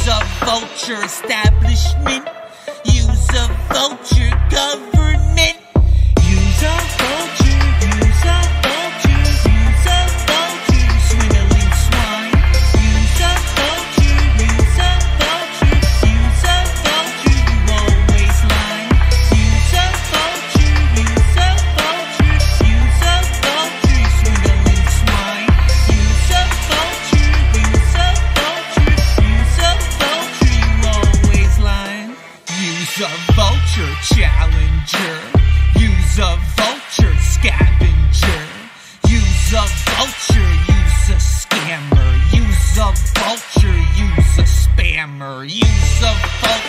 Use a vulture establishment. Use a vulture government. Use a vulture, use a vulture, use a vulture, you swindling swine. Use a vulture, use a vulture, use a vulture, you always lie. Use a vulture, use a vulture, use a vulture, you swindling swine. Use a vulture, use a vulture, use a vulture, you always lie. Use a vulture challenger. Use a vulture scavenger. Use a vulture, use a scammer. Use a vulture, use a spammer. Use a vulture.